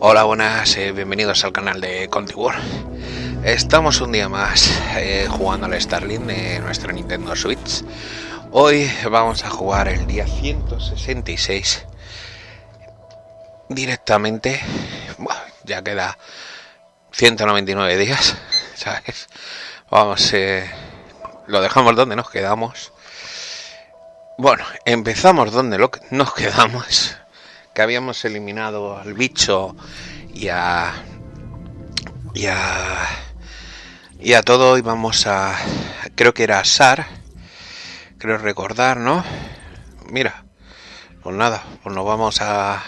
Hola, buenas, bienvenidos al canal de Conti World. Estamos un día más jugando al Starlink de nuestro Nintendo Switch. Hoy vamos a jugar el día 166 directamente. Bueno, ya queda 199 días, ¿sabes? Vamos, lo dejamos donde nos quedamos. Bueno, empezamos donde nos quedamos, que habíamos eliminado al bicho y a todo, y vamos a, creo que era a Sar, creo recordar, ¿no? Mira, pues nada, pues nos vamos a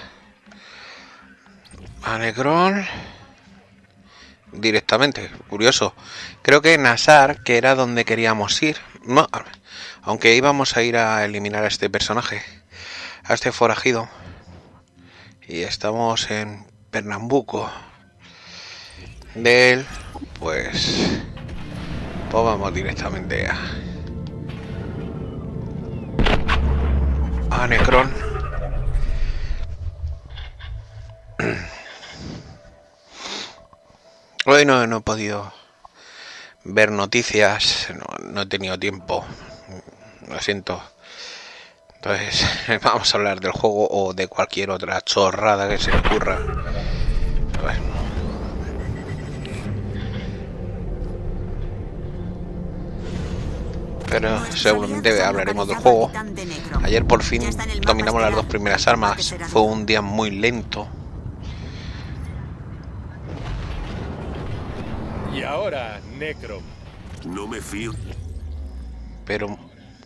Necron directamente. Curioso, creo que en Asar, que era donde queríamos ir, no, aunque íbamos a ir a eliminar a este personaje, a este forajido, y estamos en Pernambuco de él, pues vamos directamente a Necron. Hoy no he podido ver noticias, no he tenido tiempo, lo siento. Entonces vamos a hablar del juego o de cualquier otra chorrada que se me ocurra. Bueno. Pero seguramente hablaremos del juego. Ayer por fin dominamos las dos primeras armas. Fue un día muy lento. Y ahora, Necrom. No me fío. Pero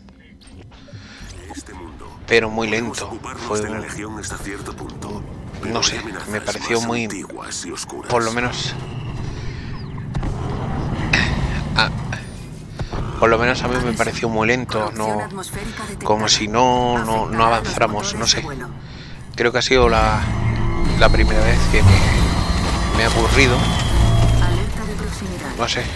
Este mundo. Muy lento. Fue de la Legión hasta cierto punto. No sé, me pareció muy, por lo menos a mí me pareció muy lento, no, como si no avanzáramos, no sé. Creo que ha sido la primera vez que me ha aburrido. No sé.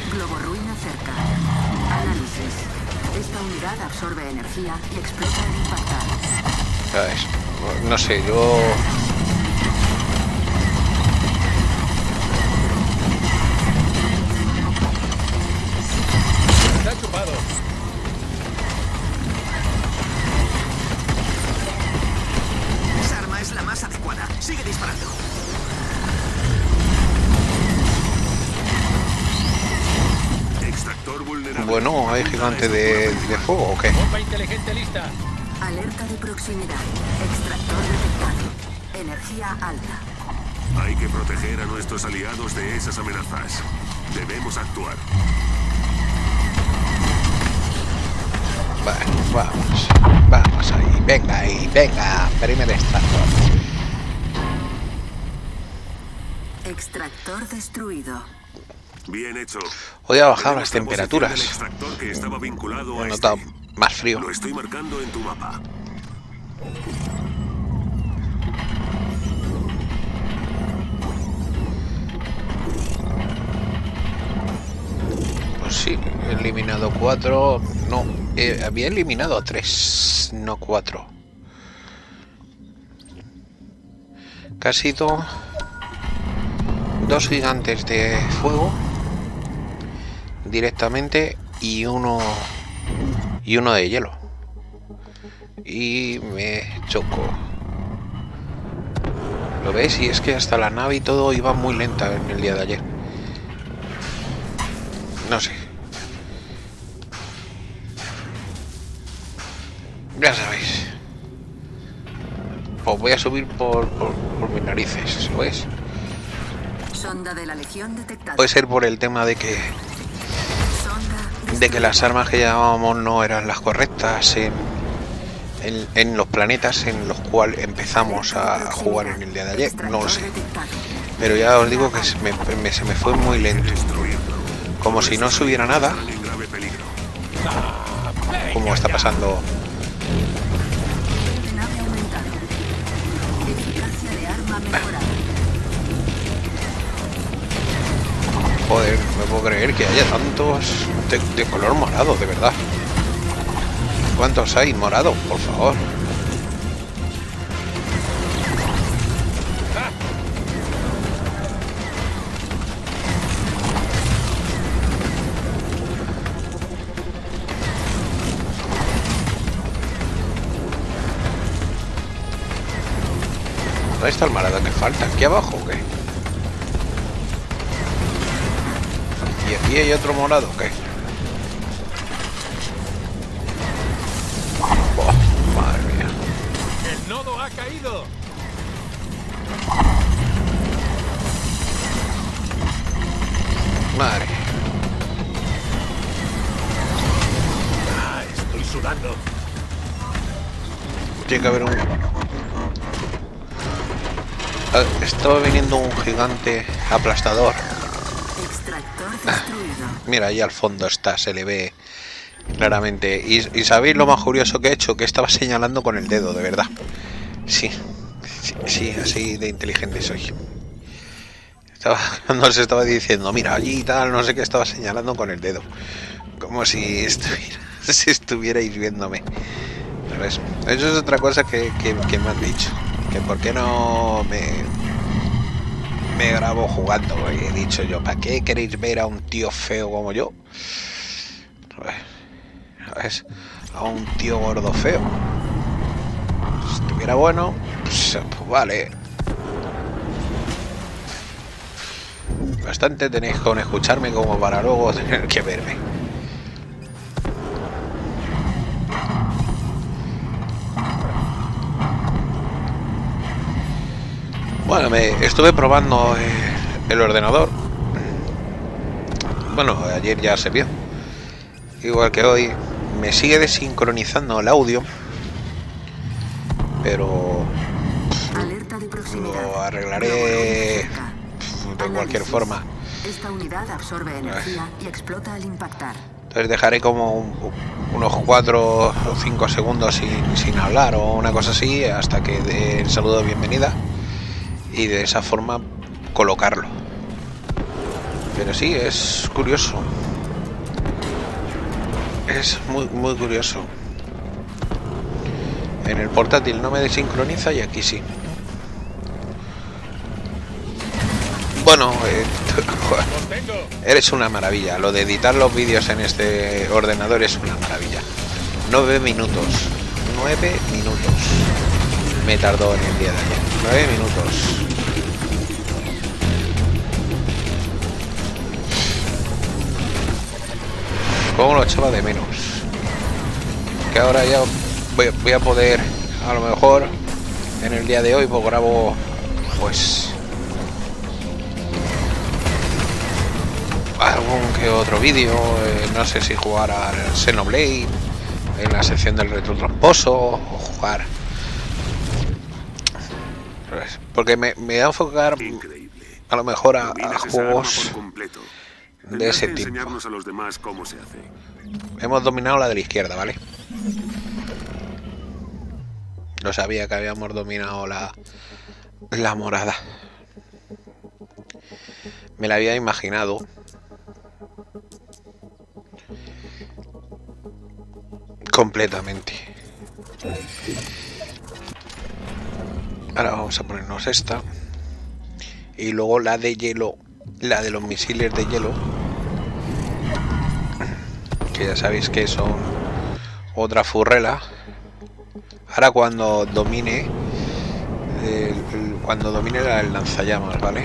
Esta unidad absorbe energía y explota al impactar. ¿Sabes? No sé, yo... Está chupado. Esa arma es la más adecuada. Sigue disparando. Extractor vulnerable. Bueno, ¿hay gigante de fuego o qué? Bomba inteligente lista. Alerta de proximidad. Extractor detectado. Energía alta. Hay que proteger a nuestros aliados de esas amenazas. Debemos actuar. Bueno, vamos ahí, venga, primer extractor. Extractor destruido. Bien hecho. Hoy ha bajado Tenemos las la temperaturas. posición del extractor que estaba vinculado He a notado este. más frío. Lo estoy marcando en tu mapa. Pues sí, he eliminado 4. No, había eliminado 3, no 4. Casi 2 gigantes de fuego directamente y uno de hielo. Y me chocó. ¿Lo ves? Y es que hasta la nave y todo iba muy lenta en el día de ayer. No sé. Ya sabéis. Os voy a subir por mis narices, ¿ves? Sonda de la Legión detectada. Puede ser por el tema de que Sonda las armas que llevábamos no eran las correctas en los planetas en los cuales empezamos a jugar en el día de ayer. No lo sé. Pero ya os digo que se me fue muy lento. Como si no subiera nada. En grave peligro. Como está pasando. nave aumentada. Eficacia de arma mejorada. Joder, no me puedo creer que haya tantos de color morado, de verdad. ¿Cuántos hay morado? Por favor. ¿Dónde está el marado que falta? ¿Aquí abajo o qué? ¿Y aquí hay otro morado o qué? Oh, madre mía. ¡El nodo ha caído! Madre. Ah, estoy sudando. Tiene que haber un... Estaba viniendo un gigante aplastador. Extractor destruido. Mira, ahí al fondo está, se le ve claramente. Y ¿sabéis lo más curioso que he hecho? Que estaba señalando con el dedo, de verdad. Sí, así de inteligente soy. Cuando se estaba diciendo, mira, allí y tal, no sé qué, estaba señalando con el dedo. Como si estuvierais viéndome. ¿Sabes? Eso es otra cosa que me han dicho. Que por qué no me grabo jugando. Porque he dicho yo, ¿para qué queréis ver a un tío feo como yo? ¿Sabes? A un tío gordo feo. Si estuviera bueno, pues vale. Bastante tenéis con escucharme como para luego tener que verme. Bueno, estuve probando el ordenador. Bueno, ayer ya se vio. Igual que hoy, me sigue desincronizando el audio. Pero Alerta de proximidad. lo arreglaré de cualquier forma. Esta unidad absorbe energía y explota al impactar. Entonces dejaré como unos 4 o 5 segundos sin hablar o una cosa así hasta que dé el saludo de bienvenida y de esa forma colocarlo. Pero sí, es curioso. Es muy curioso. En el portátil no me desincroniza y aquí sí. Bueno, eres una maravilla. Lo de editar los vídeos en este ordenador es una maravilla. 9 minutos. 9 minutos. Me tardó en el día de ayer. 9 minutos. ¿Cómo lo echaba de menos? Que ahora ya voy a poder, a lo mejor, en el día de hoy, pues grabo, pues... algún que otro vídeo, no sé si jugar al Xenoblade en la sección del retrotramposo o jugar, porque me voy a enfocar a lo mejor a juegos de ese tipo. Enseñarnos a los demás cómo se hace. Hemos dominado la de la izquierda, ¿vale? No sabía que habíamos dominado la morada. Me la había imaginado. Completamente. Ahora vamos a ponernos esta. Y luego la de hielo. La de los misiles de hielo. Que ya sabéis que son otra furrela. Ahora cuando domine el lanzallamas, ¿vale?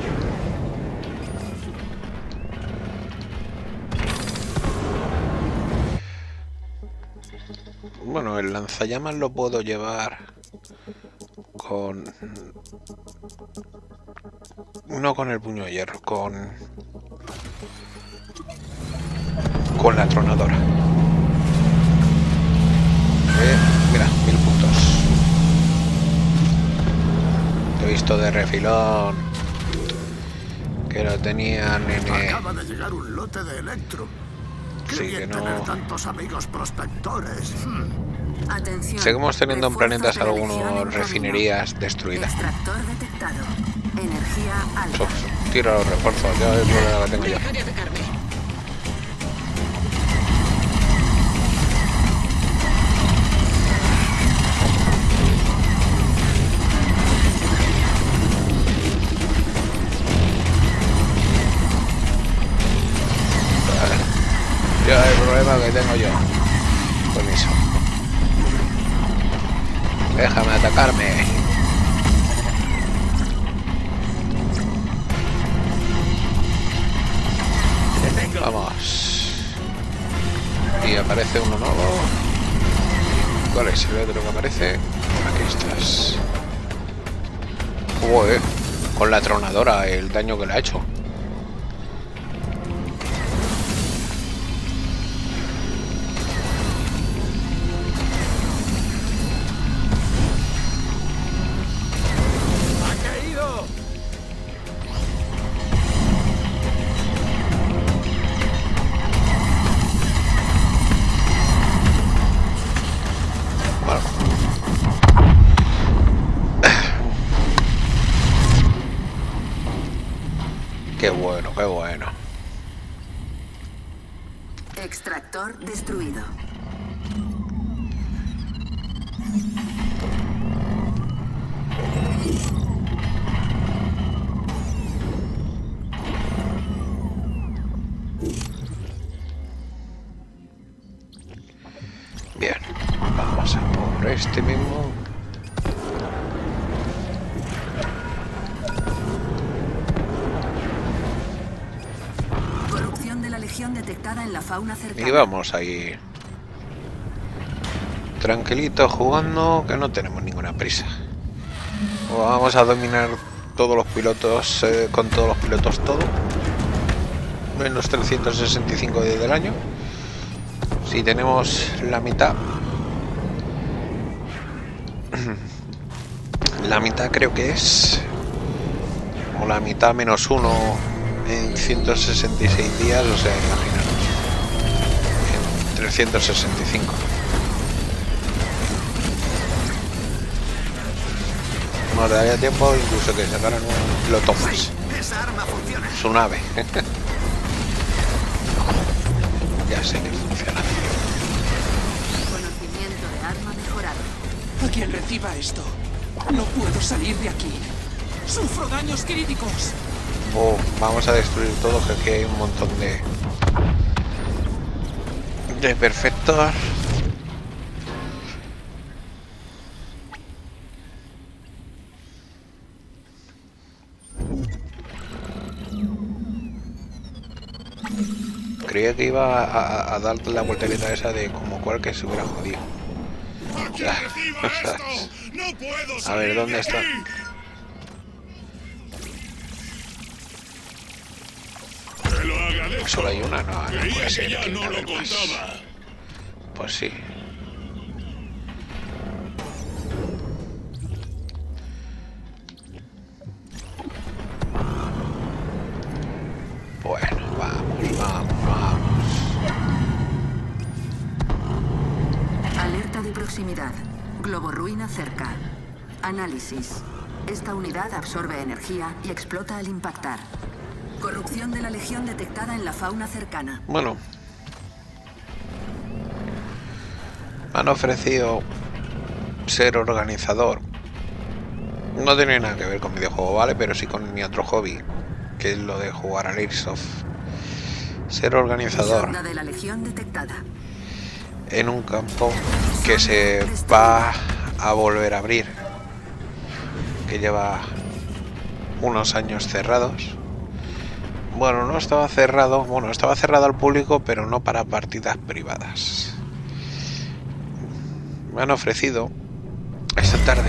Bueno, el lanzallamas lo puedo llevar con... no con el puño de hierro, con la tronadora. Mira, 1000 puntos. Te he visto de refilón que lo tenían en... Acaba de llegar un lote de Electro. Qué Sí, bien que no... tener tantos amigos prospectores. Atención. Seguimos teniendo en Refuerzos planetas de elección en algunas camino. refinerías destruidas. Extractor detectado. Energía alta. Tiro los refuerzos, ya el problema que tengo yo. Deja de atacarme. Ya el problema que tengo yo con eso. Déjame atacarme. Vamos. Y aparece uno nuevo. ¿Cuál es el otro que aparece? Aquí estás. Joder, con la tronadora, el daño que le ha hecho. Qué bueno, qué bueno. Extractor destruido. Bien, vamos a por este mismo. Corrupción de la Legión detectada en la fauna cercana. Y vamos ahí. Tranquilito jugando, que no tenemos ninguna prisa. Vamos a dominar todos los pilotos, con todos los pilotos todo. Menos 365 días del año. Si tenemos la mitad. La mitad creo que es. O la mitad menos uno en 166 días, o sea, imaginaros. En 365. Nos daría tiempo incluso que sacaran un piloto más. Esa arma funciona. Su nave. Ya sé que funciona. Conocimiento de arma mejorado. A quien reciba esto, no puedo salir de aquí. Sufro daños críticos. Oh, vamos a destruir todo, que aquí hay un montón de perfectos. Creía que iba a dar la voltereta esa de como cual que se hubiera jodido. A ver, ¿dónde está? Solo hay una, no puede ser. Que no lo contaba. Pues sí. Bueno, vamos. Alerta de proximidad. Globo ruina cerca. Análisis. Esta unidad absorbe energía y explota al impactar. Corrupción de la Legión detectada en la fauna cercana. Bueno. Me han ofrecido ser organizador. No tiene nada que ver con videojuego, ¿vale? Pero sí con mi otro hobby, que es lo de jugar al Airsoft. Ser organizador Sonda de la Legión detectada. en un campo que se va a volver a abrir, que lleva unos años cerrados. Bueno, no estaba cerrado, bueno, estaba cerrado al público, pero no para partidas privadas. Me han ofrecido esta tarde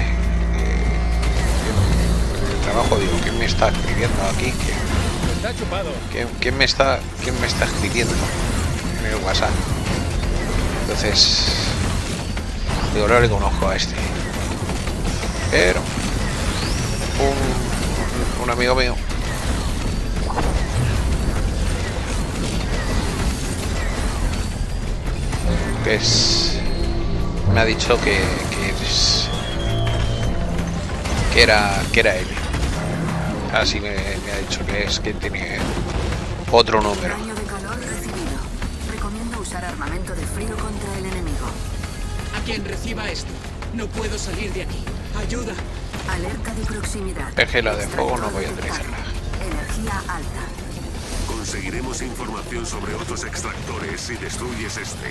en el trabajo, digo, ¿quién me está escribiendo aquí? Está chupado. ¿Quién me está escribiendo en el WhatsApp? Entonces digo, no le conozco a este, pero un amigo mío me ha dicho que era él. Así me ha dicho que tiene otro número. Daño de calor recibido. Recomiendo usar armamento de frío contra el enemigo. A quien reciba esto, no puedo salir de aquí. Ayuda. Alerta de proximidad. Es que la de fuego no voy a utilizarla. Energía alta. Conseguiremos información sobre otros extractores si destruyes este.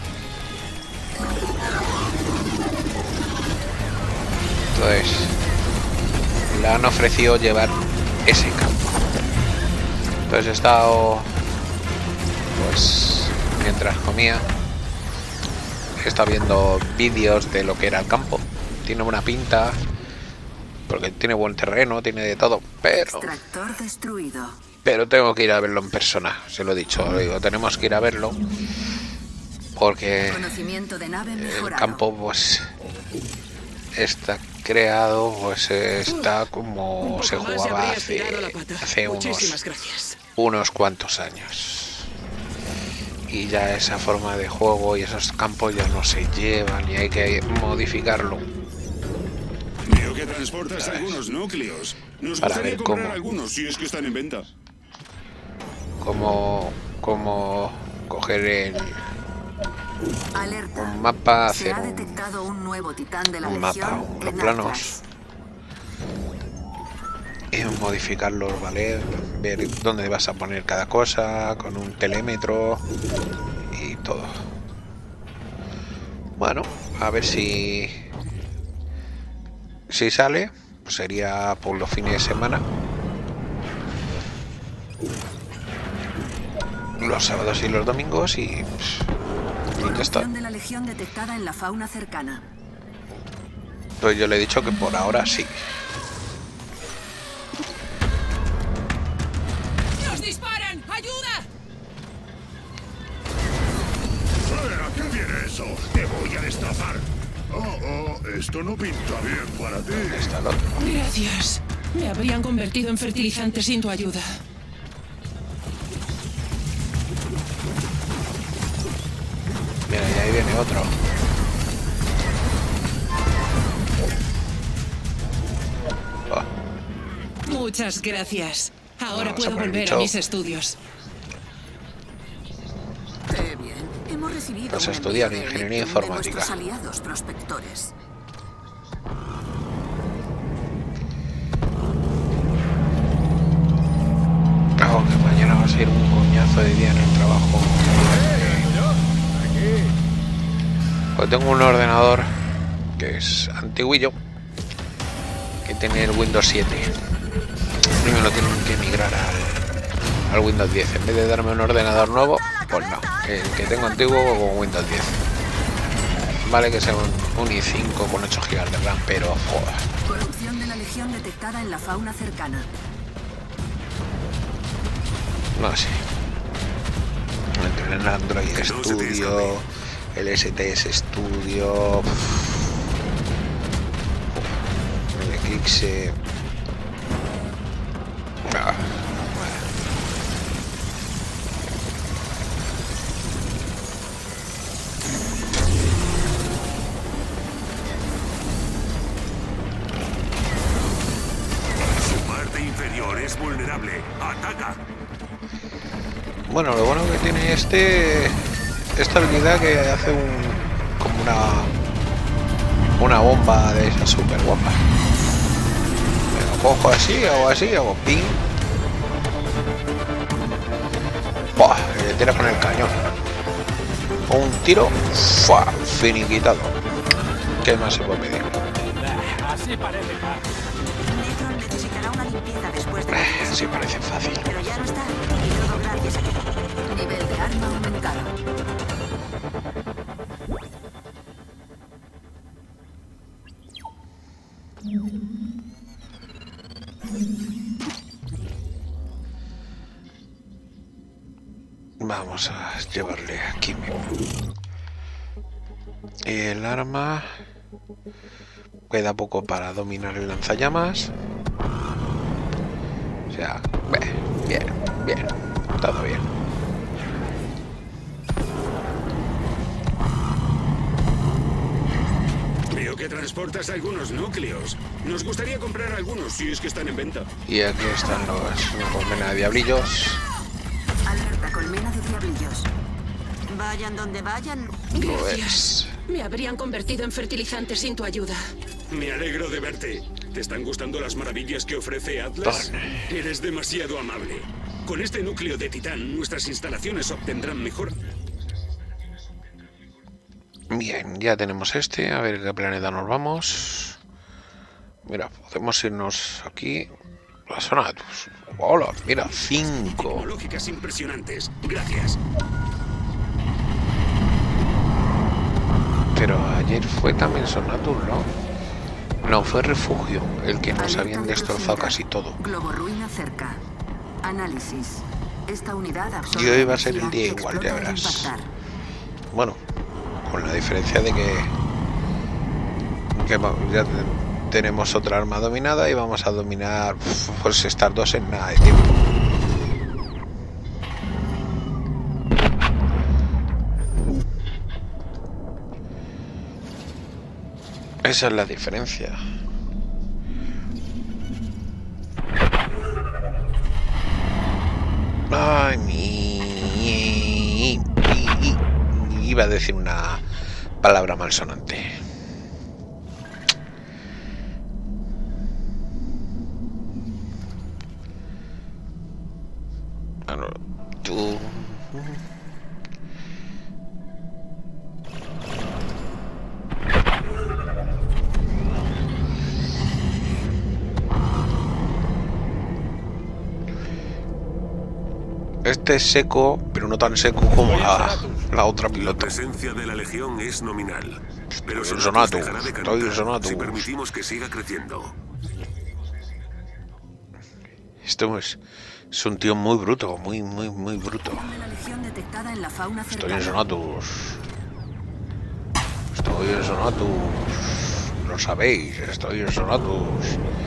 Entonces le han ofrecido llevar ese campo. Entonces he estado pues mientras comía estaba viendo vídeos de lo que era el campo. Tiene buena pinta, porque tiene buen terreno, tiene de todo, Extractor destruido. pero tengo que ir a verlo en persona, se lo he dicho, digo, tenemos que ir a verlo, porque Conocimiento de nave el mejorado. campo pues está creado, pues está como se jugaba hace unos cuantos años. Y ya esa forma de juego y esos campos ya no se llevan y hay que modificarlo. Veo que transportas algunos núcleos. Nos Para gustaría ver comprar cómo. algunos si es que están en venta. Como coger Alerta. un mapa, Se hacer ha detectado un nuevo titán de la un Legión mapa, los en planos Atlas. y modificarlos, ¿vale? Ver dónde vas a poner cada cosa con un telémetro y todo. Bueno, a ver si sale, pues sería por los fines de semana, los sábados y los domingos y ya está. Corrupción de la Legión detectada en la fauna cercana. Pues yo le he dicho que por ahora sí. ¡Nos disparan! ¡Ayuda! ¡Fuera! ¿Qué viene eso? ¡Te voy a destrozar! Esto no pinta bien para ti. Está el otro. Gracias. Me habrían convertido en fertilizante sin tu ayuda. Mira, y ahí viene otro. Oh, Muchas gracias. Ahora No, puedo se me ha volver dicho. a mis estudios. Qué bien. Hemos recibido Vas a un estudiar envío de ingeniería Electrum de informática. nuestros aliados prospectores. que mañana va a ser un coñazo de día en el trabajo. Pues tengo un ordenador que es antiguillo, que tiene el Windows 7 y me lo tienen que migrar al Windows 10. En vez de darme un ordenador nuevo, pues no, el que tengo antiguo con Windows 10. Vale que sea un i5 con 8 GB de RAM, pero joder. Corrupción de la Legión detectada en la fauna cercana. No sé. Entre el Android Studio, el STS Studio, el Eclipse. Su parte inferior es vulnerable. ¡Ataca! Bueno, lo bueno que tiene esta habilidad que hace como una bomba de esa super guapa. Me lo cojo así, hago ping. ¡Buah! Y le tira con el cañón. Un tiro, ¡fua! Finiquitado. ¿Qué más se puede pedir? Así parece fácil. Necron necesitará una limpieza después de la Así parece fácil. pero ya no está. Y todo gracias a ti. Nivel de arma aumentado. Vamos a llevarle aquí mismo. El arma. Queda poco para dominar el lanzallamas. O sea, bien. Todo bien. Veo que transportas algunos núcleos. Nos gustaría comprar algunos si es que están en venta. Y aquí están una colmena de diablillos. Alerta, colmena de diablillos. Vayan donde vayan. Gracias. Me habrían convertido en fertilizante sin tu ayuda. Me alegro de verte. ¿Te están gustando las maravillas que ofrece Atlas? Eres demasiado amable. Con este núcleo de titán, nuestras instalaciones obtendrán mejor. Bien, ya tenemos este. A ver qué planeta nos vamos. Mira, podemos irnos aquí. La zona. Hola, mira, 5. Tecnológicas impresionantes. Gracias. ayer fue también Sonatus, ¿no? No, fue Refugio, el que nos habían destrozado casi todo. Globo ruina cerca. Análisis. Esta unidad absorbe Y hoy va a ser el energía día y igual, explota ya al verás. impactar. Bueno, con la diferencia de que ya tenemos otra arma dominada y vamos a dominar pues estar dos en nada de tiempo. Esa es la diferencia. Ay, iba a decir una palabra malsonante. Bueno, tú... Este es seco, pero no tan seco como la otra La piloto. presencia de la Legión es nominal, pero Estoy Sonatus Sonatus, dejará de estoy calentar Sonatus. si permitimos que siga creciendo. Esto es un tío muy bruto, muy bruto. De la legión detectada en la fauna Estoy en cercana. Sonatus. Estoy en Sonatus. Lo sabéis, estoy en Sonatus.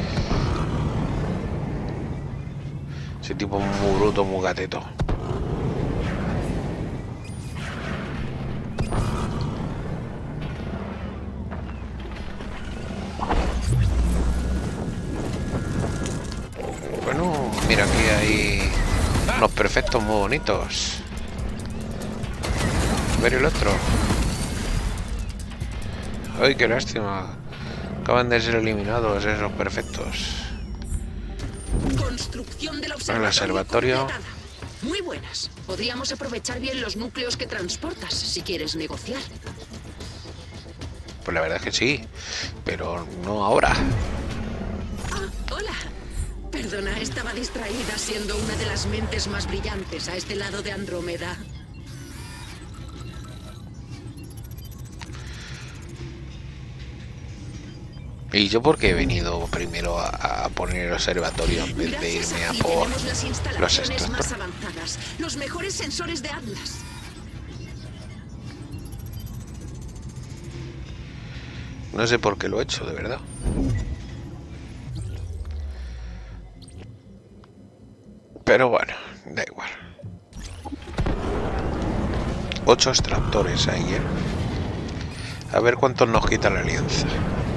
Ese tipo muy bruto, muy gateto. Bueno, mira, aquí hay unos perfectos muy bonitos. A ver el otro. Ay, qué lástima. Acaban de ser eliminados esos perfectos. Construcción del El observatorio. completada. Muy buenas. Podríamos aprovechar bien los núcleos que transportas si quieres negociar. Pues la verdad es que sí, pero no ahora. Ah, hola. Perdona, estaba distraída siendo una de las mentes más brillantes a este lado de Andrómeda. ¿Y yo por qué he venido primero a poner el observatorio en vez de Gracias irme a ti por tenemos las los instalaciones más extractores? avanzadas, los mejores sensores de Atlas. No sé por qué lo he hecho, de verdad. Pero bueno, da igual. 8 extractores ahí, ¿eh? A ver cuántos nos quita la alianza.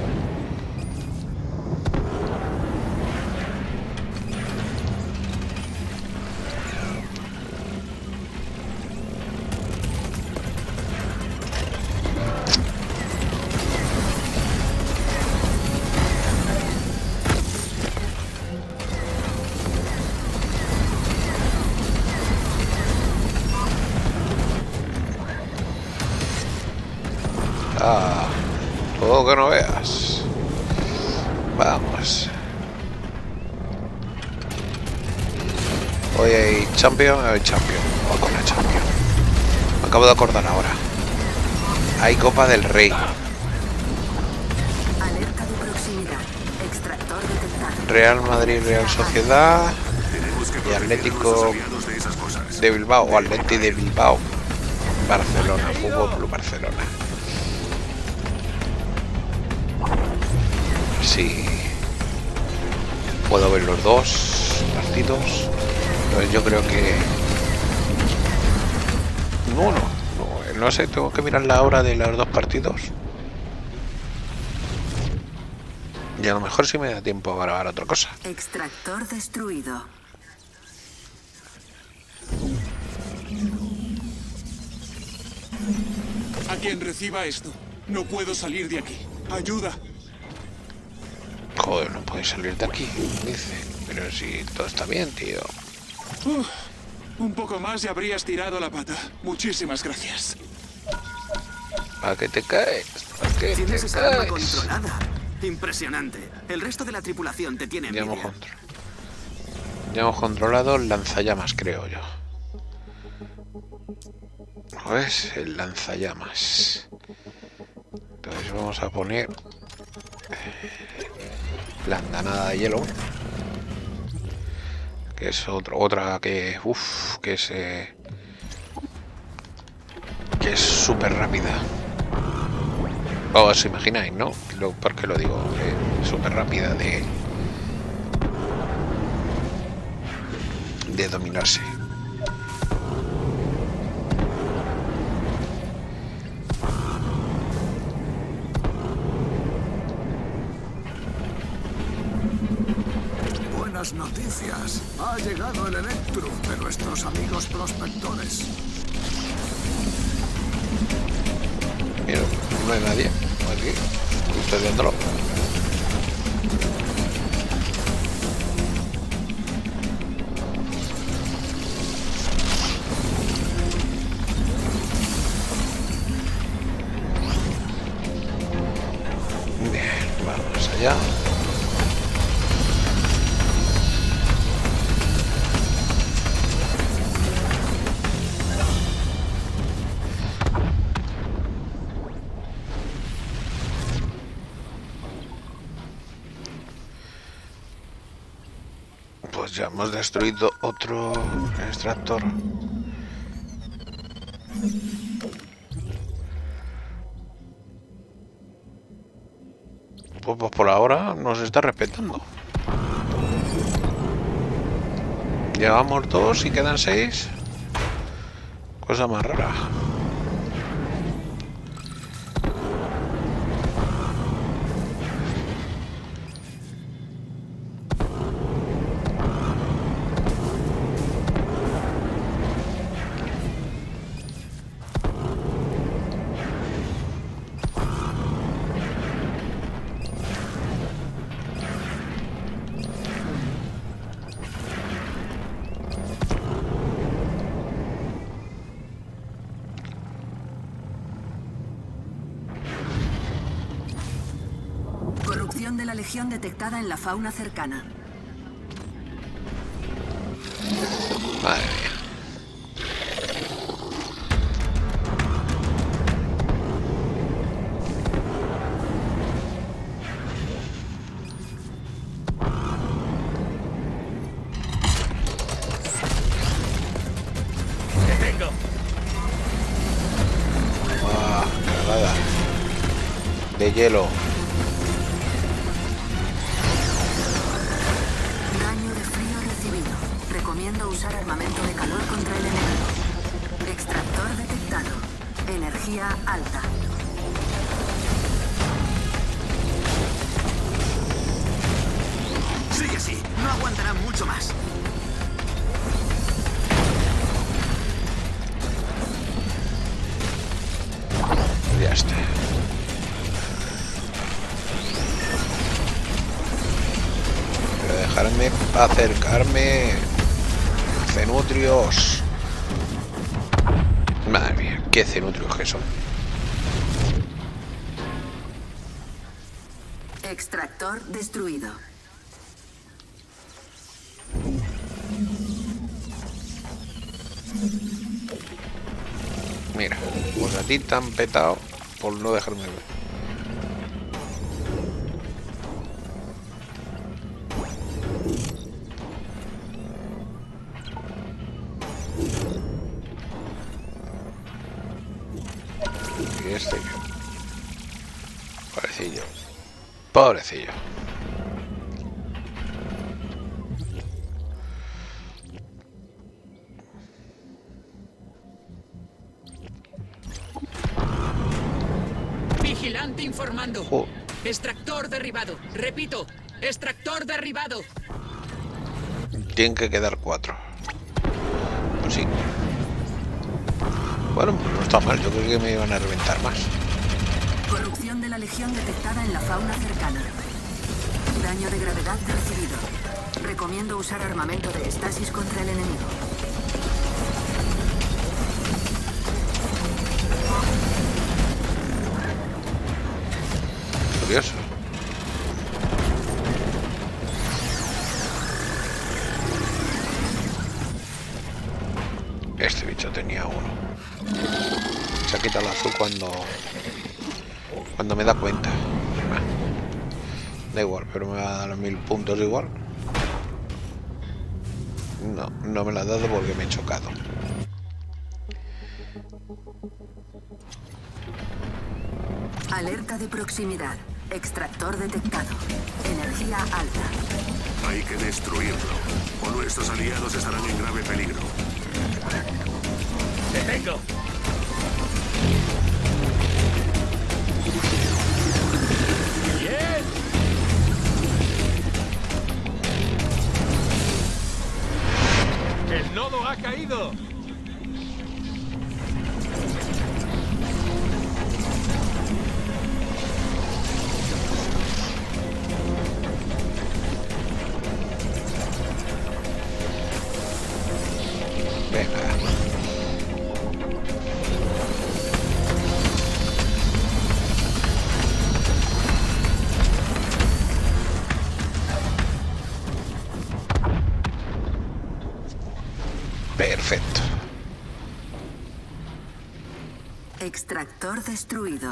Ah, todo que no veas. Vamos. Hoy hay Champion, Vamos con la Champion. Me acabo de acordar ahora. Hay Copa del Rey. Alerta de proximidad. Extractor detectado. Real Madrid, Real Sociedad Tenemos que y proteger a Atlético nuestros aliados de esas cosas. de Bilbao o Atleti de Bilbao. Barcelona, Fútbol Club Barcelona. Sí. Puedo ver los dos partidos. Pues yo creo que... No sé, tengo que mirar la hora de los dos partidos. Y a lo mejor sí me da tiempo a grabar otra cosa. Extractor destruido. A quien reciba esto. No puedo salir de aquí. Ayuda. Joder, no puedes salir de aquí, dice. Pero si todo está bien, tío. Un poco más y habrías tirado la pata. Muchísimas gracias. ¿Para qué te caes? ¿Para qué Tienes te esa arma caes? controlada. Impresionante. El resto de la tripulación te tiene Ya hemos, envidia. ya hemos controlado el lanzallamas, creo yo. ¿No ves? El lanzallamas. Entonces vamos a poner la andanada de hielo, que es otra que es súper rápida. Os imagináis, ¿no? ¿Por qué lo digo? Súper rápida de dominarse. Buenas noticias. Ha llegado el Electrum de nuestros amigos prospectores. Mira, no hay nadie aquí. Estoy viéndolo. Bien, vamos allá. Pues ya hemos destruido otro extractor. Pues por ahora nos está respetando. Llevamos 2 y quedan 6. Cosa más rara. Corrupción de la Legión detectada en la fauna cercana. Madre mía. Cargada de hielo. Daño de frío recibido. Recomiendo usar armamento de calor contra el enemigo. Extractor detectado. Energía alta. Sigue así, no aguantarán mucho más. Ya está. Pero dejarme acercarme. Cenutrios. Madre mía, qué cenutrios que son. Extractor destruido. Mira, pues a ti te han petado por no dejarme ver. Y este que... Pobrecillo. Pobrecillo. Vigilante informando. Jo. Extractor derribado. Repito, extractor derribado. Tienen que quedar 4. Pues sí. Bueno, pues no está mal. Yo creo que me iban a reventar más. Corrupción de la Legión detectada en la fauna cercana. Daño de gravedad recibido. Recomiendo usar armamento de estasis contra el enemigo. Curioso. Este bicho tenía 1. Se ha quitado el azul Cuando me da cuenta. Da igual, pero me va a dar 1000 puntos igual. No, no me lo ha dado porque me he chocado. Alerta de proximidad. Extractor detectado. Energía alta. Hay que destruirlo, o nuestros aliados estarán en grave peligro. ¡Te tengo! ¡Bien! ¡El nodo ha caído! Venga. Perfecto. Extractor destruido.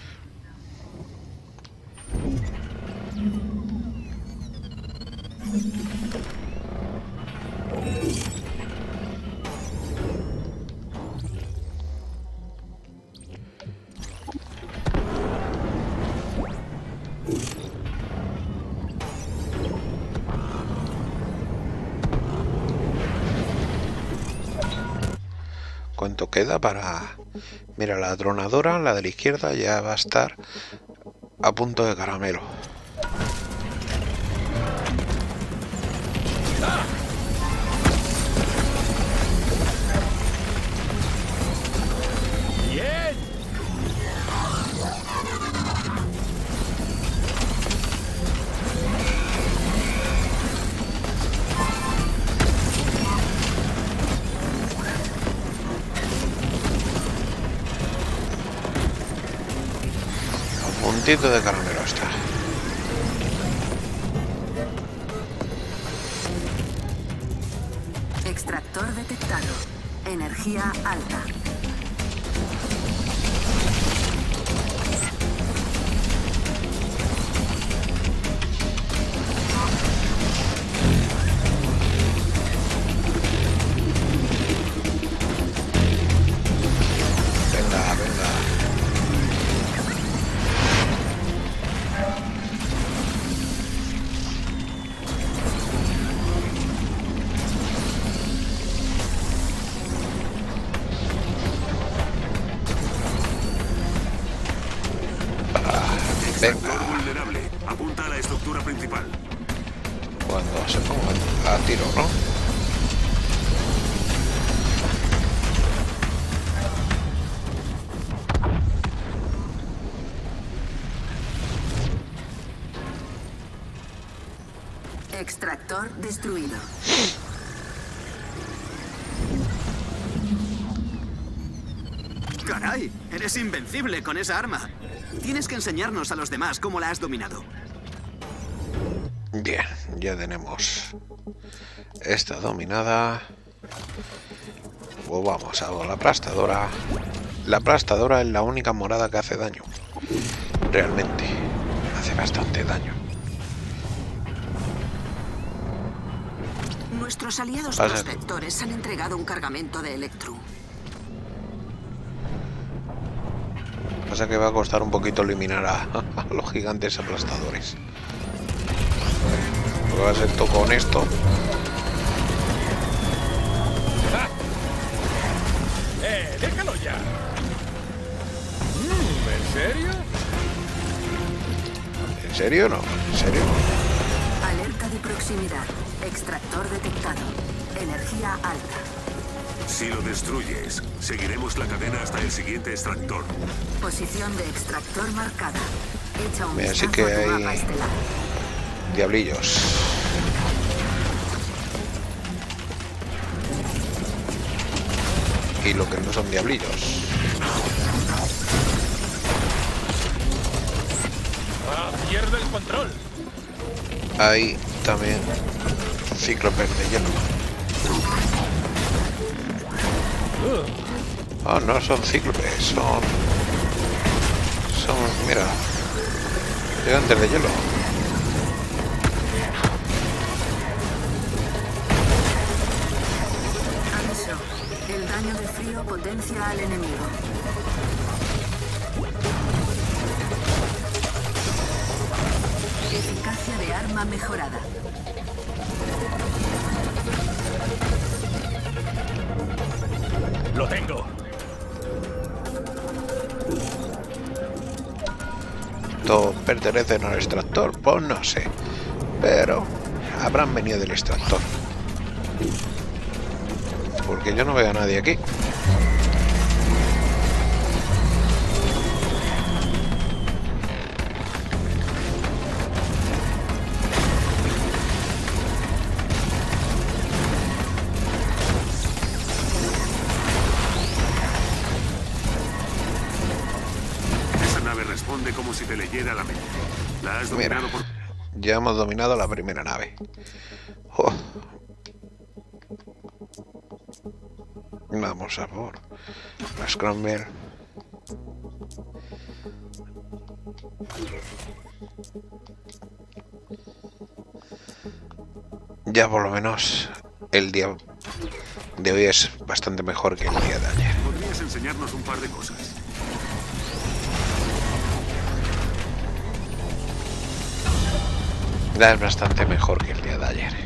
¿Cuánto queda para...? Mira, la tronadora, la de la izquierda, ya va a estar a punto de caramelo. ¡Bien! Puntito de caramelo está. Extractor detectado. Energía alta. Venga, venga. Extractor vulnerable. Apunta a la estructura principal. Cuando se ponga a tiro, ¿no? Extractor destruido. ¡Caray! Eres invencible con esa arma. Tienes que enseñarnos a los demás cómo la has dominado. Bien, ya tenemos esta dominada. Pues vamos a la aplastadora. La aplastadora es la única morada que hace daño. Realmente, hace bastante daño. Nuestros aliados Pasa. prospectores han entregado un cargamento de Electrum. Pasa que va a costar un poquito eliminar a los gigantes aplastadores. Porque va a ser todo con esto. ¡Déjalo ya! ¿En serio? ¿En serio no? ¿En serio? Alerta de proximidad. Extractor detectado. Energía alta. Si lo destruyes, seguiremos la cadena hasta el siguiente extractor. Posición de extractor marcada. Echa un Mira, sí vistazo que a tu hay- mapa estelar. Diablillos. Y lo que no son diablillos. Pierde el control. Hay también cíclopes de hielo. Oh, no son cíclopes, Son, mira, gigantes de hielo. Aviso. El daño de frío potencia al enemigo. Eficacia de arma mejorada. Lo tengo. ¿Esto pertenece al extractor? Pues no sé. Pero habrán venido del extractor. Porque yo no veo a nadie aquí. Esa nave responde como si te leyera la mente. La has Mira, dominado por... ya hemos dominado la primera nave. Oh. Vamos a por la Scramble. Ya por lo menos el día de hoy es bastante mejor que el día de ayer. Podrías enseñarnos un par de cosas. Ya es bastante mejor que el día de ayer.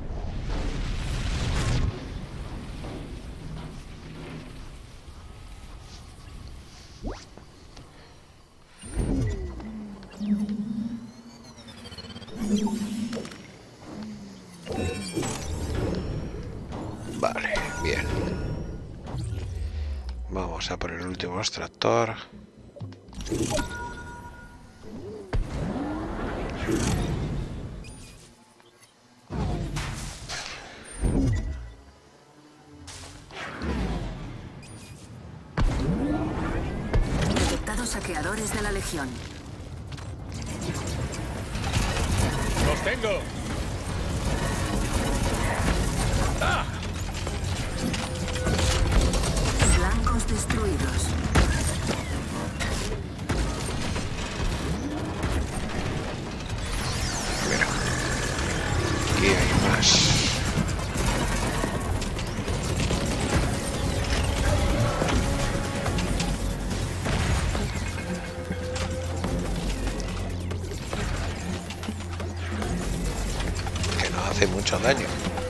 Vale, bien. Vamos a por el último extractor. Detectados saqueadores de la Legión. Los tengo. ¡Ah! Blancos destruidos. Mira, aquí hay más. Que no hace mucho daño.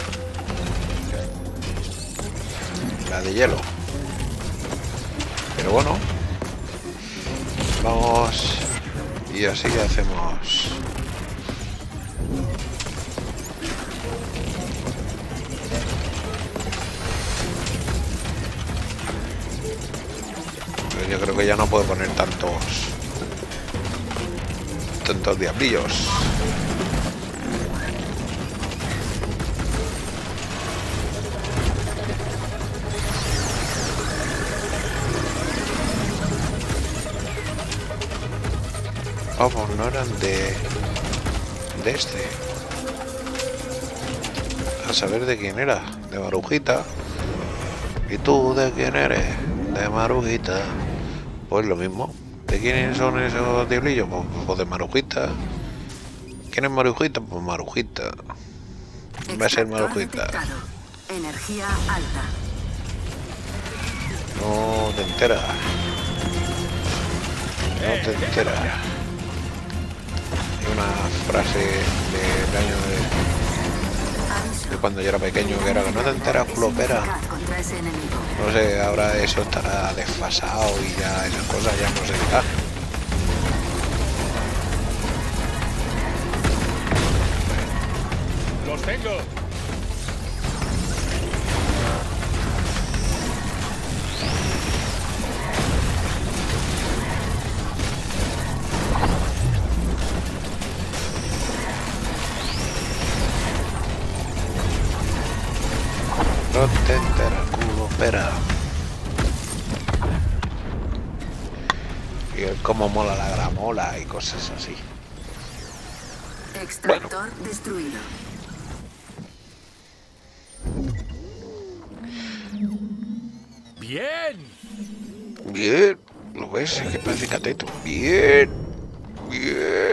La de hielo. Pero bueno, vamos y así hacemos. Pero yo creo que ya no puedo poner tantos diablillos. Vamos, no eran de este. A saber de quién era. De Marujita. ¿Y tú de quién eres? De Marujita. Pues lo mismo. ¿De quiénes son esos diablillos? Pues de Marujita. ¿Quién es Marujita? Pues Marujita. Va a ser Marujita. Energía alta. No te enteras. No te enteras. Hay una frase del año de cuando yo era pequeño que era que no te enteras, flopera. No sé, ahora eso estará desfasado y ya esas cosas ya no se dirán. Los tengo. No te enteras, culo, espera. Y cómo mola la gramola y cosas así. Extractor destruido. Bien. Bien. ¿Lo ves? Es que parece cateto. Bien. Bien.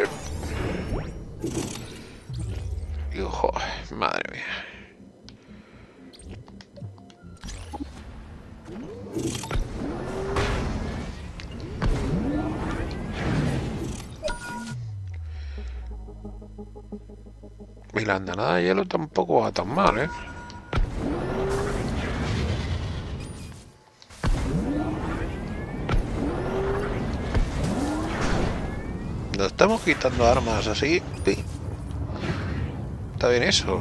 Y ojo, madre mía. Y la andanada de hielo tampoco va tan mal, ¿eh? Nos estamos quitando armas así. Sí. Está bien eso.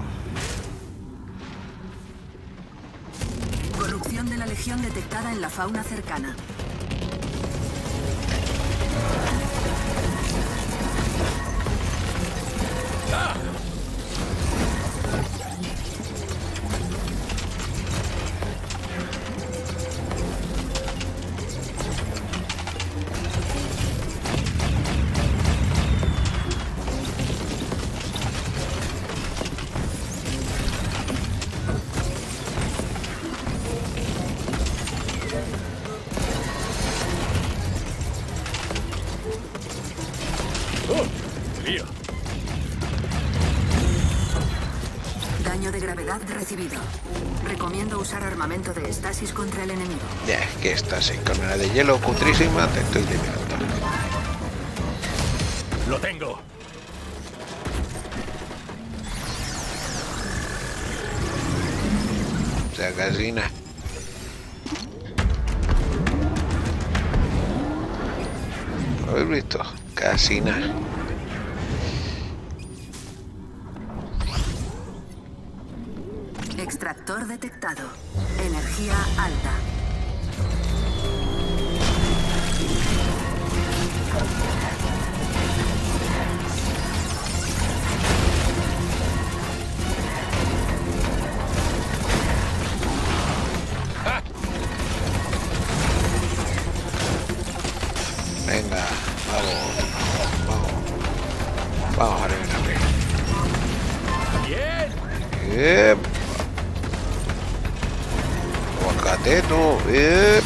Corrupción de la Legión detectada en la fauna cercana. Lío. Daño de gravedad recibido. Recomiendo usar armamento de estasis contra el enemigo. Ya, es que estasis con la de hielo cutrísima te estoy diciendo. Lo tengo. O sea, casi nada. ¿Lo habéis visto? Casi nada. Extractor detectado. Energía alta. Venga, vamos. Vamos a reventarle. Bien. Yep. Aguacateto. Yep.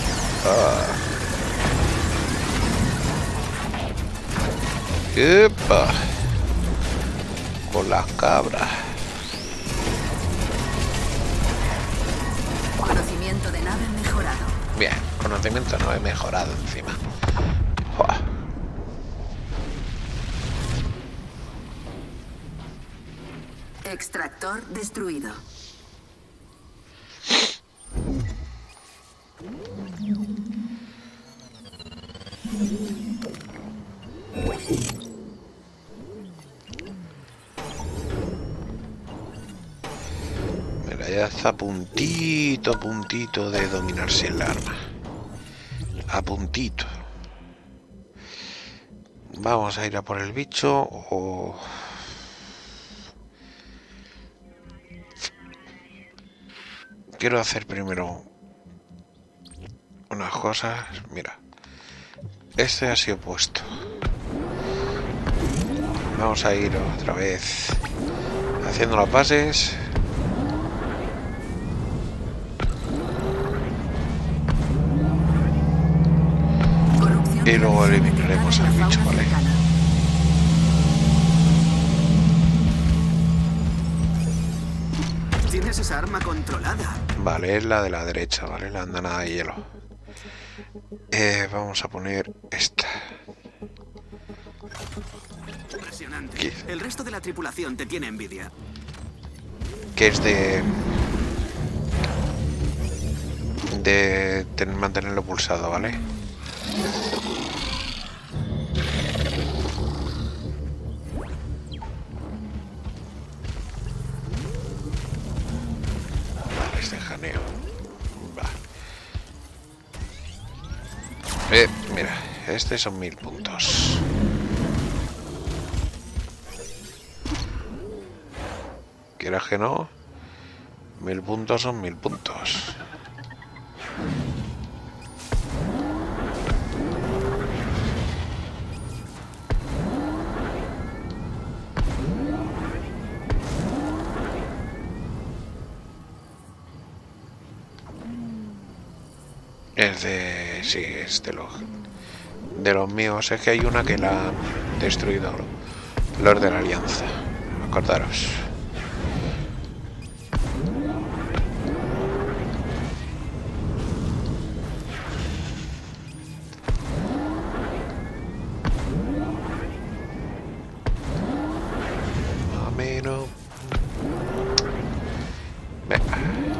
Epa. Con las cabras. Conocimiento de nave mejorado. Bien, conocimiento no he mejorado encima. Buah. Extractor destruido. Mira, ya está a puntito de dominarse el arma. A puntito. Vamos a ir a por el bicho o... Quiero hacer primero unas cosas. Mira, este ha sido puesto. Vamos a ir otra vez haciendo las bases. Y luego eliminaremos al bicho, ¿vale? Tienes esa arma controlada. Vale, es la de la derecha, ¿vale? La andanada de hielo. Vamos a poner esta. Impresionante. ¿Qué? El resto de la tripulación te tiene envidia. Que es de mantenerlo pulsado, ¿vale? Vale, este janeo. Va. Mira, este son 1000 puntos. Quieras que no, 1000 puntos son 1000 puntos. Es de... sí, es de lo... de los míos. Es que hay una que la han destruido los de la Alianza. Acordaros. Ameno. Venga.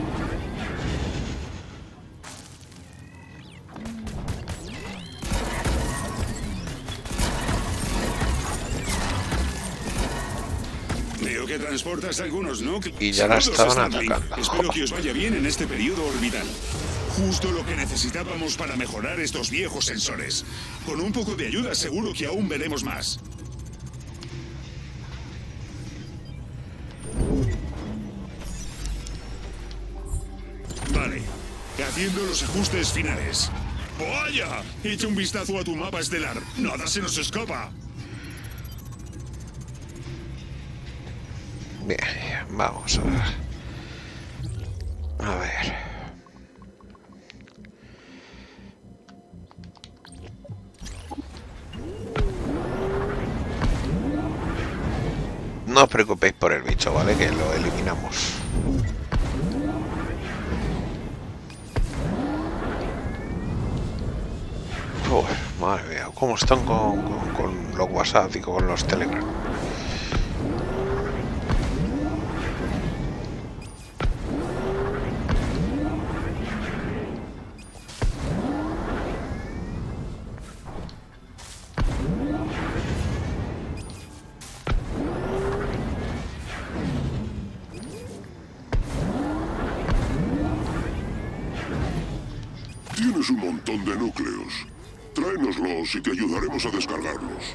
Veo que transportas algunos núcleos. Y ya la Saludos, estaban Starling. atacando. Espero que os vaya bien en este periodo orbital. Justo lo que necesitábamos para mejorar estos viejos sensores. Con un poco de ayuda seguro que aún veremos más. Vale, haciendo los ajustes finales. ¡Vaya! Echa un vistazo a tu mapa estelar. Nada se nos escapa. Bien, vamos a ver. A ver. No os preocupéis por el bicho, ¿vale? Que lo eliminamos. Uy, madre mía, ¿cómo están con los WhatsApp y con los Telegram? Tienes un montón de núcleos. Tráenoslos y te ayudaremos a descargarlos.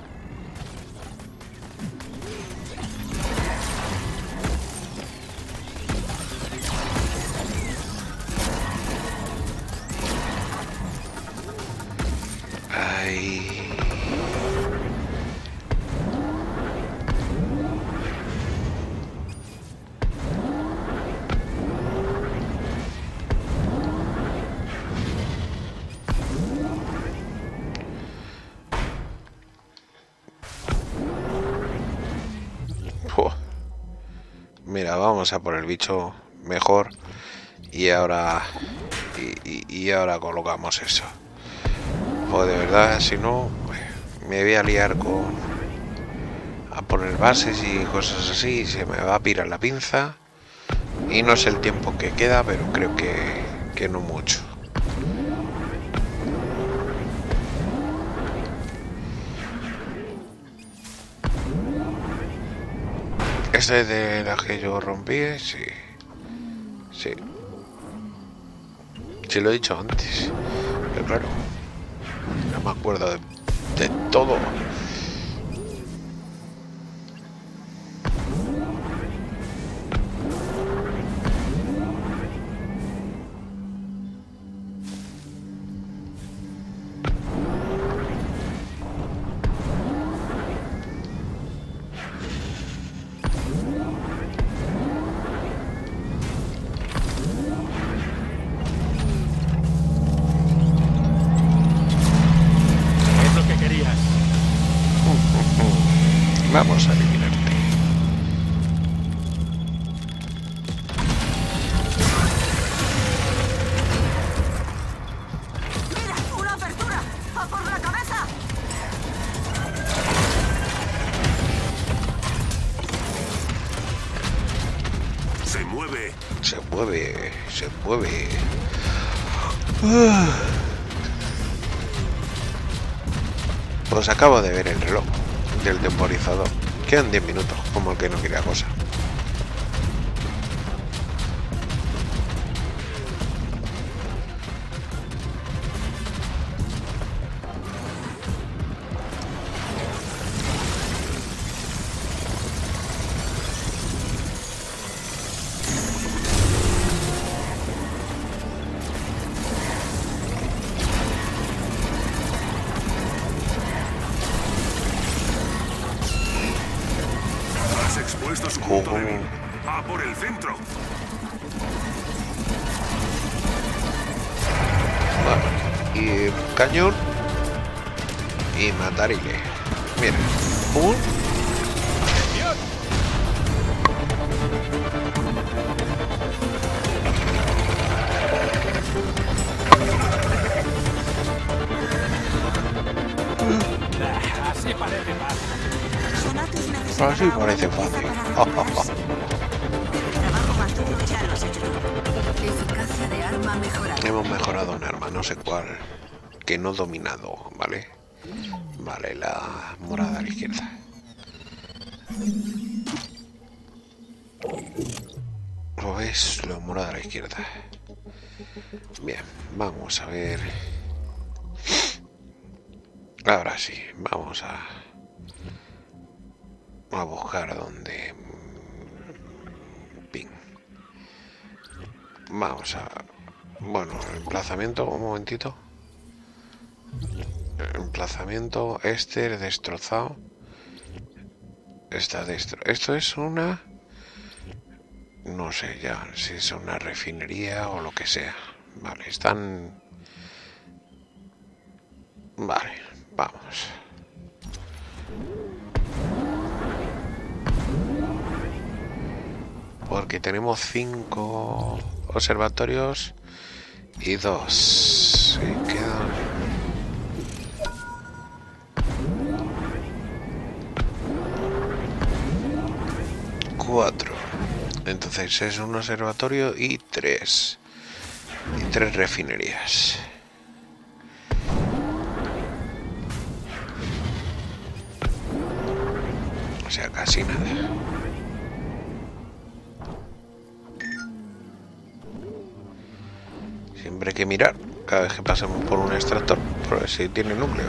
Ay. Mira, vamos a por el bicho mejor y ahora ahora colocamos eso. O de verdad, si no me voy a liar a poner bases y cosas así y se me va a pirar la pinza y no sé el tiempo que queda, pero creo que no mucho. ¿Esta es de la que yo rompí? Sí. Sí. Sí, lo he dicho antes. Pero claro, no me acuerdo de todo. Vamos a eliminarte. ¡Mira! ¡Una apertura! ¡A por la cabeza! Se mueve. Se mueve, se mueve. Pues acabo de ver el reloj del temporizador. Quedan 10 minutos, como el que no quería cosa. Expuesto su punto débil. ¡A por el centro! Vale. Y cañón. y matarile. Mira. ¡Pum! Así parece fácil. Así parece fácil. Eficacia de arma mejorada. Hemos mejorado un arma, no sé cuál. Que no he dominado, ¿vale? Vale, la morada a la izquierda. ¿Lo ves? La morada a la izquierda. Bien, vamos a ver. Ahora sí, vamos a buscar donde... Ping. Vamos a... Bueno, emplazamiento, un momentito. Emplazamiento, este destrozado. Está destrozado. Esto es una... No sé ya si es una refinería o lo que sea. Vale, están... Vale, vamos. Porque tenemos 5 observatorios y 2. Y quedan... 4. Entonces es un observatorio y 3. Y 3 refinerías. O sea, casi nada. Siempre hay que mirar cada vez que pasemos por un extractor, por ver si tiene núcleos.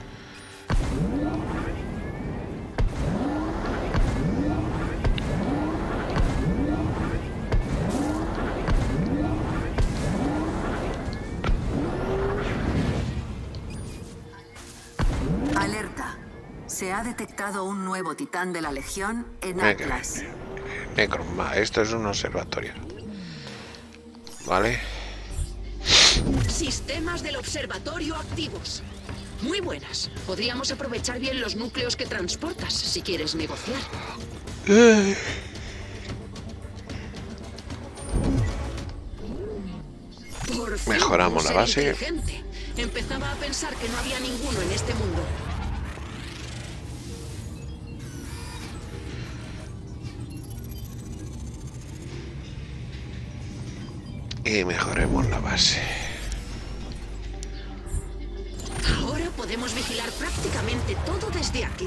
Alerta. Se ha detectado un nuevo titán de la Legión en Atlas. Necroma, esto es un observatorio. Vale. Sistemas del observatorio activos. Muy buenas. Podríamos aprovechar bien los núcleos que transportas si quieres negociar. Por fin, mejoramos la base. Inteligente. Empezaba a pensar que no había ninguno en este mundo. Y mejoremos la base. Ahora podemos vigilar prácticamente todo desde aquí.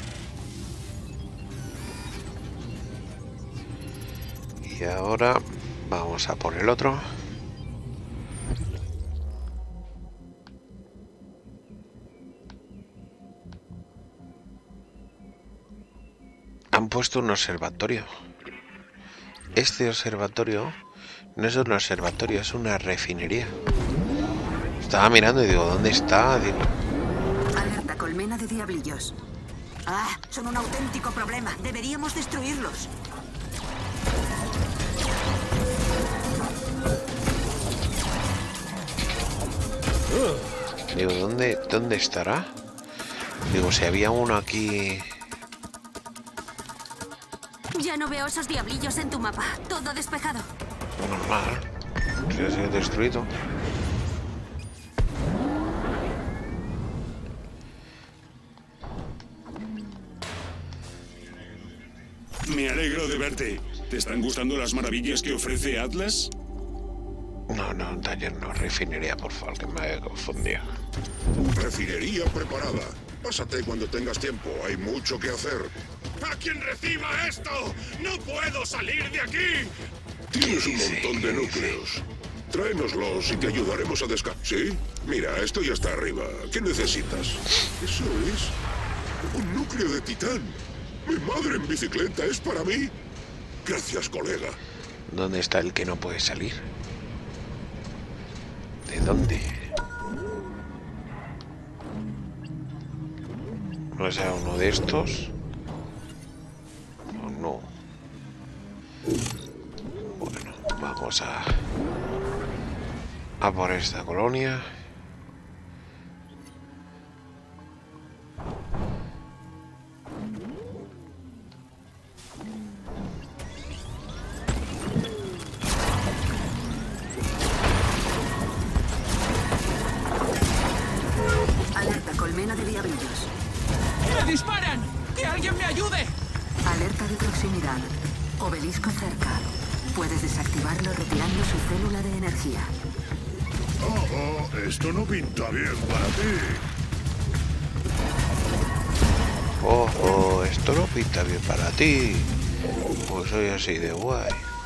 Y ahora vamos a por el otro. Han puesto un observatorio. Este observatorio no es un observatorio, es una refinería. Estaba mirando y digo, ¿dónde está? Digo... Alerta, colmena de diablillos. Ah, son un auténtico problema. Deberíamos destruirlos. Digo, ¿dónde estará? Digo, si había uno aquí... Ya no veo esos diablillos en tu mapa. Todo despejado. Normal. Se ha sido destruido. Me alegro de verte. ¿Te están gustando las maravillas que ofrece Atlas? No, taller no, refinería, por favor, que me he confundido. Refinería preparada. Pásate cuando tengas tiempo, hay mucho que hacer. ¡A quien reciba esto! ¡No puedo salir de aquí! Tienes un montón de núcleos. Tráenoslos y te ayudaremos a descargar. ¿Sí? Mira, esto ya está arriba. ¿Qué necesitas? Eso es un núcleo de titán. Mi madre en bicicleta es para mí. Gracias, colega. ¿Dónde está el que no puede salir? ¿De dónde? ¿No es uno de estos? ¿O no? Bueno, vamos a por esta colonia. de diablillos. ¡Me disparan! ¡Que alguien me ayude! Alerta de proximidad. Obelisco cerca. Puedes desactivarlo retirando su célula de energía. Oh, esto no pinta bien para ti. Ojo, esto no pinta bien para ti. Pues soy así de guay.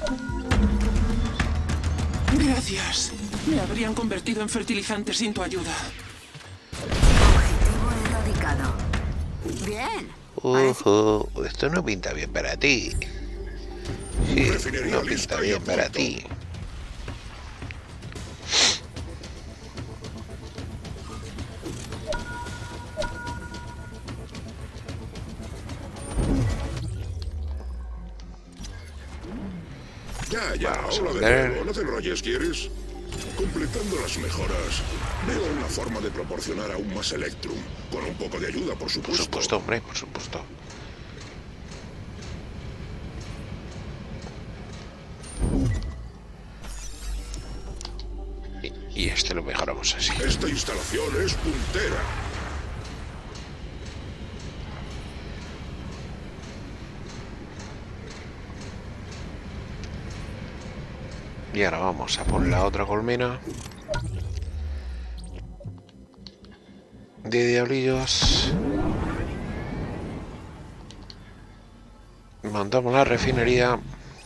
Gracias. Me habrían convertido en fertilizante sin tu ayuda. Objetivo erradicado. Bien. Ojo, esto no pinta bien para ti. Sí, no pinta bien para ti. Ya, hola de nuevo. No te enrolles, ¿quieres? Completando las mejoras, veo una forma de proporcionar aún más Electrum. Con un poco de ayuda, por supuesto. Por supuesto, hombre, por supuesto. Y este lo mejoramos así. Esta instalación es puntera. Y ahora vamos a por la otra colmena de diablillos. Montamos la refinería.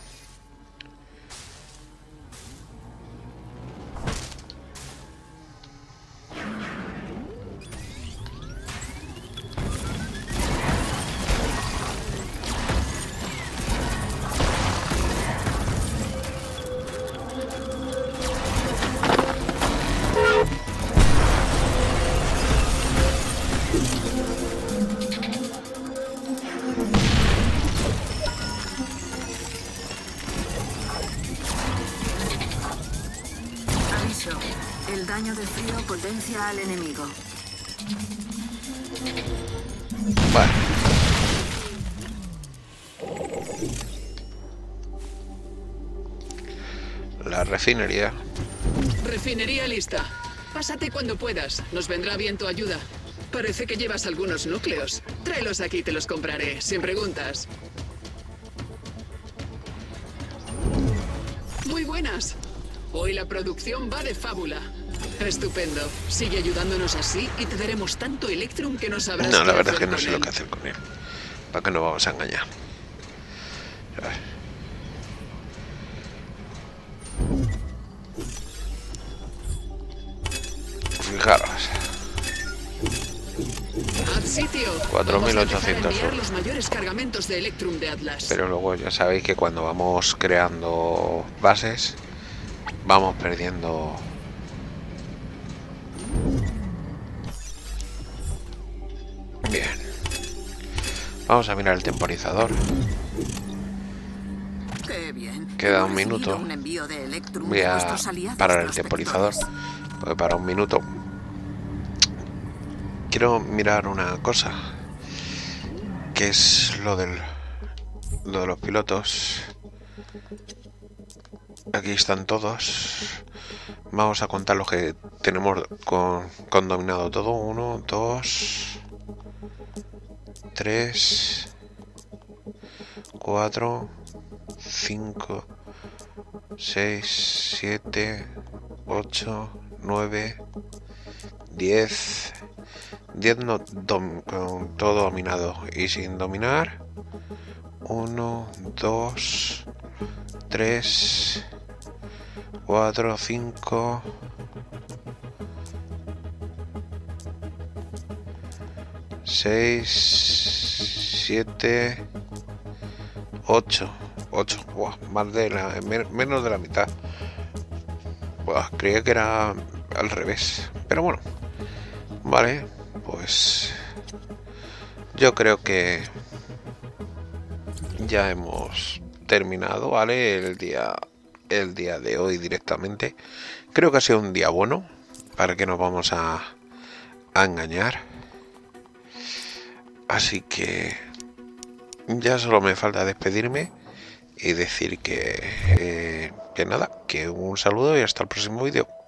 El daño del frío potencia al enemigo. Vale. La refinería. Refinería lista. Pásate cuando puedas. Nos vendrá bien tu ayuda. Parece que llevas algunos núcleos. Tráelos aquí y te los compraré, sin preguntas. Muy buenas. Hoy la producción va de fábula. Estupendo. Sigue ayudándonos así y te daremos tanto Electrum que no sabrás. No, la verdad es que no sé lo que hacer con él. ¿Para qué nos vamos a engañar? A ver. Fijaros. Haz sitio. 4.800 los mayores cargamentos de Electrum de Atlas. Pero luego ya sabéis que cuando vamos creando bases vamos perdiendo. Bien. Vamos a mirar el temporizador. Qué bien. Queda un minuto. Voy a parar el temporizador. Porque para un minuto quiero mirar una cosa, que es lo de los pilotos. Aquí están todos. Vamos a contar los que tenemos con dominado todo. 1, 2, 3, 4, 5, 6, 7, 8, 9, 10. 10 con todo dominado y sin dominar. 1, 2, 3, 4, 5, 6, 7, 8. 8. Buah, más de menos de la mitad. Buah, creía que era al revés. Pero bueno. Vale, pues yo creo que ya hemos terminado, ¿vale? El día de hoy directamente. Creo que ha sido un día bueno. ¿Para qué nos vamos a engañar? Así que ya solo me falta despedirme y decir que nada, que un saludo y hasta el próximo vídeo.